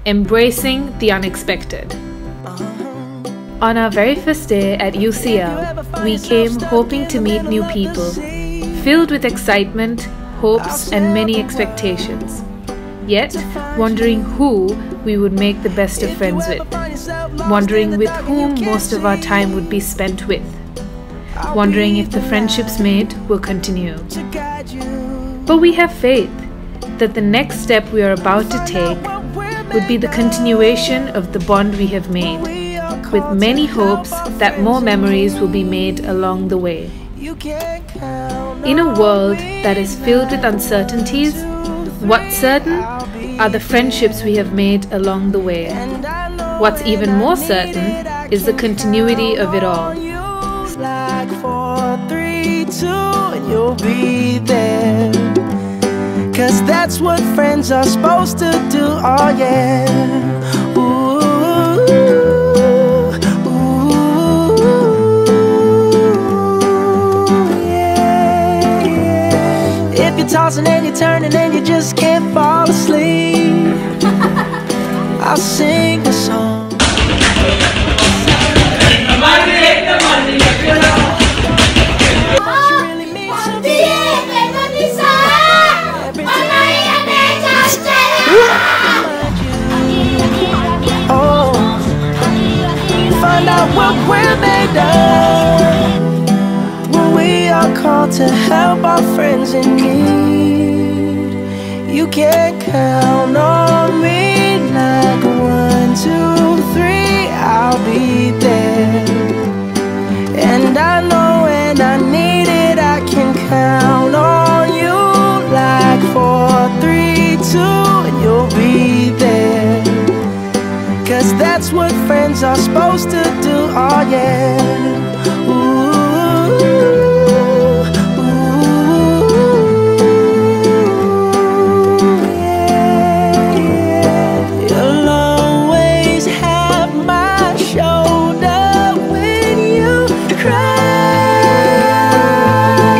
Embracing the unexpected. On our very first day at UCL, we came hoping to meet new people, filled with excitement, hopes and many expectations, yet wondering who we would make the best of friends with, wondering with whom most of our time would be spent with, wondering if the friendships made will continue. But we have faith that the next step we are about to take would be the continuation of the bond we have made, with many hopes that more memories will be made along the way. In a world that is filled with uncertainties, what's certain are the friendships we have made along the way. What's even more certain is the continuity of it all. Like 4, 3, 2, and you'll be there. 'Cause that's what friends are supposed to do, oh yeah. Ooh, ooh, yeah, yeah. If you're tossing and you're turning and you just can't fall asleep, I'll sing a song. Find out what we're made of when we are called to help our friends in need. You can count on me like 1, 2, 3, I'll be there. And I know when I need it, I can count on you like 4, 3, 2, and you'll be there. 'Cause that's what friends are supposed to do, oh yeah. Ooh, ooh, yeah, yeah. You'll always have my shoulder when you cry.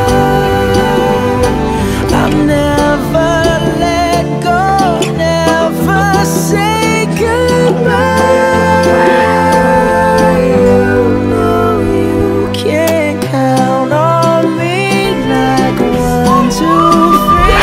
I'll never let go, never say goodbye. You know you can count on me like 1, 2, 3.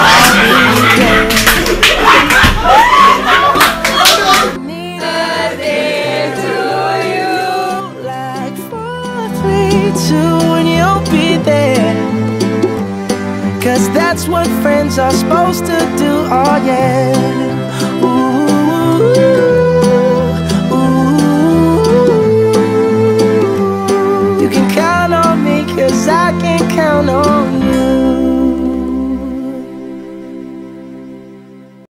Need a day to you like 4, 3, 2, and you'll be there. 'Cause that's what friends are supposed to do, oh yeah. You can count